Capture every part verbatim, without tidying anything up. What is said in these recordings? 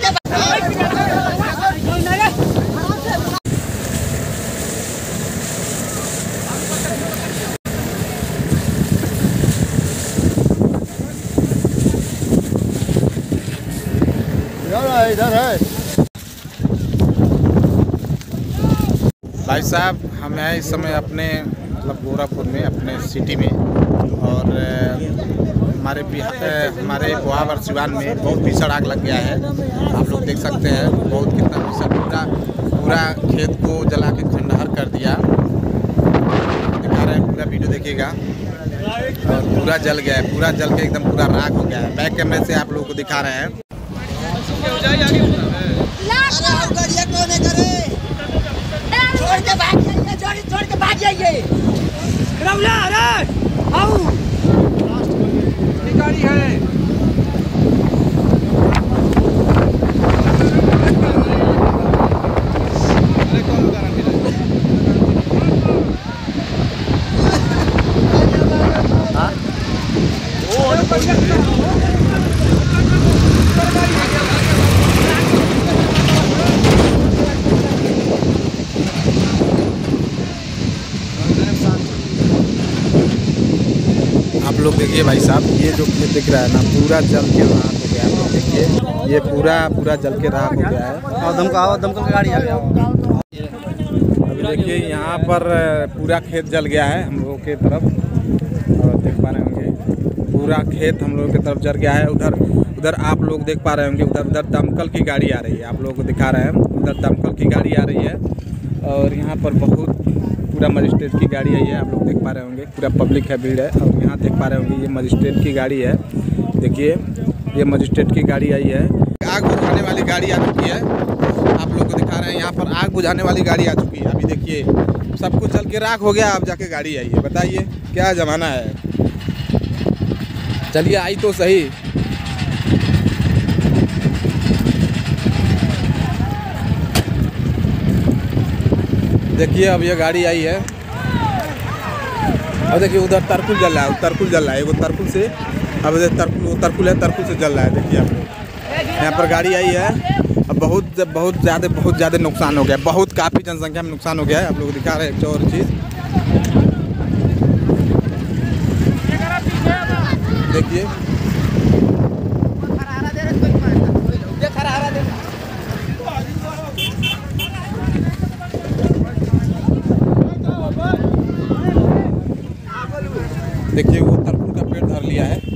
इधर है भाई साहब। हम हैं इस समय अपने मतलब गोरखपुर में, अपने सिटी में, और हमारे हमारे बुहावर सिवान में बहुत भीषण आग लग गया है। आप लोग देख सकते हैं बहुत कितना भीषण, पूरा पूरा खेत को जला के खंडहर कर दिया। दिखा रहे हैं, पूरा वीडियो देखिएगा। और पूरा जल गया है, पूरा जल के एकदम पूरा राख हो गया है। बैक कैमरे से आप लोगों को दिखा रहे हैं। छोड़ के भाग जाइए, छोड़ के भाग जाइए। गाड़ी है। आप लोग देखिए भाई साहब, ये जो खेत दिख रहा है ना, पूरा जल के राख हो गया है। देखिए ये पूरा पूरा जल के राख हो गया है। और दमका दमकल की गाड़ी आ गया। अभी देखिए यहाँ पर पूरा खेत जल गया है हम लोगों के तरफ, और देख पा रहे होंगे पूरा खेत हम लोगों की तरफ जल गया है। उधर उधर आप लोग देख पा रहे होंगे, उधर उधर दमकल की गाड़ी आ रही है। आप लोगों को दिखा रहे हैं, उधर दमकल की गाड़ी आ रही है। और यहाँ पर बहुत पूरा मजिस्ट्रेट की गाड़ी आई है। आप लोग देख पा रहे होंगे, पूरा पब्लिक है, भीड़ है। और यहाँ देख पा रहे होंगे ये मजिस्ट्रेट की गाड़ी है। देखिए ये मजिस्ट्रेट की गाड़ी आई है। आग बुझाने वाली गाड़ी आ चुकी है। आप लोग को दिखा रहे हैं, यहाँ पर आग बुझाने वाली गाड़ी आ चुकी है। अभी देखिए सब कुछ जल के राख हो गया, अब जाके गाड़ी आई है। बताइए क्या ज़माना है। चलिए आई तो सही। देखिए अब ये गाड़ी आई है। अब देखिए उधर तरकुल जल रहा है, तरकुल जल रहा है, वो तरकुल से अब तरकुल वो तरकुल है, तरकुल से जल रहा है। देखिए आप लोग यहाँ पर गाड़ी आई है। अब बहुत बहुत ज़्यादा बहुत ज़्यादा नुकसान हो गया, बहुत काफ़ी जनसंख्या में नुकसान हो गया है। आप लोग दिखा रहे हैं एक और चीज़ देखिए। देखिए वो तरकुल का पेड़ धर लिया है।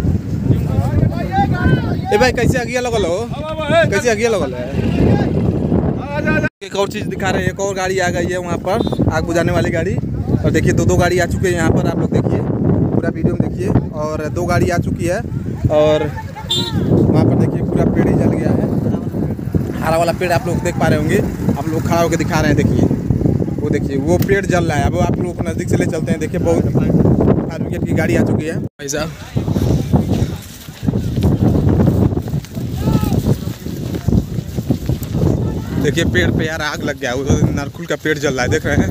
ए भाई कैसे आगिया लगल हो, कैसे आगिया लगल है। एक और चीज़ दिखा रहे हैं, एक और गाड़ी आ गई है वहाँ पर, आग बुझाने वाली गाड़ी। और देखिए दो दो गाड़ी आ चुकी है यहाँ पर। आप लोग देखिए पूरा वीडियो में देखिए, और दो गाड़ी आ चुकी है। और वहाँ पर देखिए पूरा पेड़ ही जल गया है। हरा वाला पेड़ आप लोग देख पा रहे होंगे, आप लोग खड़ा होकर दिखा रहे हैं। देखिए वो देखिए वो पेड़ जल रहा है। अब आप लोग नज़दीक से ले चलते हैं। देखिए बहुत फायर ब्रिगेड की गाड़ी आ चुकी है भाई साहब। देखिए पेड़ पे यार आग लग गया है, उधर नारकुल का पेड़ जल रहा है, देख रहे हैं।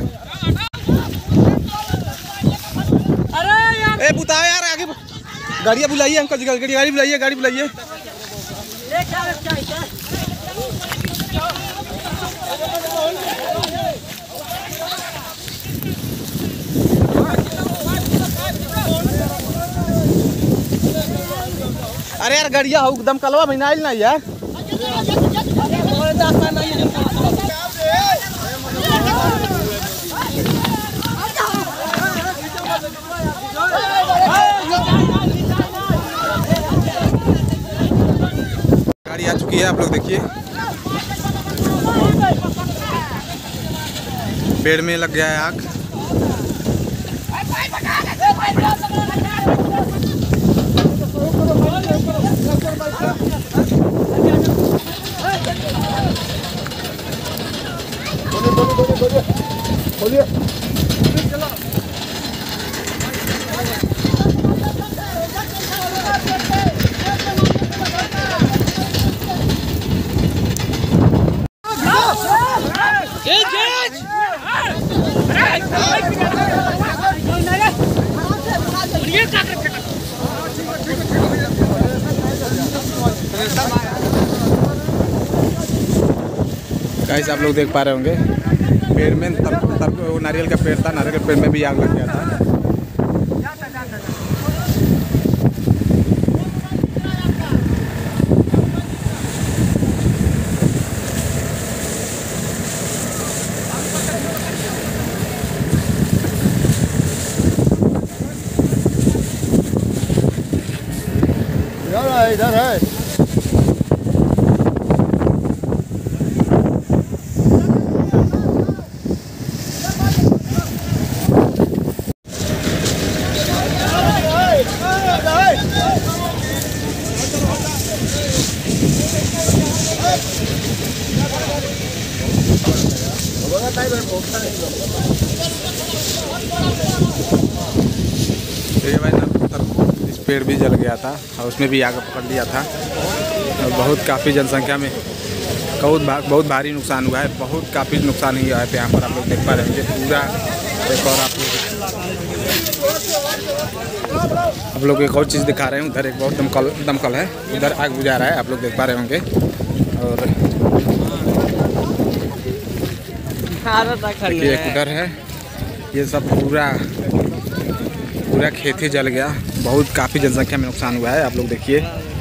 ए बुताओ यार, आगे गाड़ियाँ बुलाइए अंकल जी, गाड़ी गाड़ी बुलाइए, गाड़ी बुलाइए। अरे यार गाड़िया हो एकदम कलवा महीना आइल ना यार। गाड़ी आ चुकी है, आप लोग देखिए पेड़ में लग गया है आग। गाइस आप लोग देख पा रहे होंगे पेड़ में तर, तर, नारियल का पेड़ था, नारियल के पेड़ में भी आग लग गया था। इधर है, इधर है। देखिए भाई साहब इस पेड़ भी जल गया था और उसमें भी आग पकड़ लिया था और बहुत काफ़ी जनसंख्या में बहुत बहुत भारी नुकसान हुआ है, बहुत काफ़ी नुकसान हुआ है। यहाँ पर आप लोग देख पा रहे हैं पूरा एक और आप लोग आप लोग एक और चीज़ दिखा रहे हैं। उधर एक बहुत दमकल दमकल है, उधर आग बुझा रहा है, आप लोग देख पा रहे होंगे। और देखिए एक उधर है, ये सब पूरा पूरा खेत ही जल गया, बहुत काफ़ी जनसंख्या में नुकसान हुआ है। आप लोग देखिए